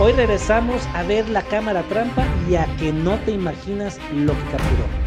Hoy regresamos a ver la cámara trampa y a que no te imaginas lo que capturó.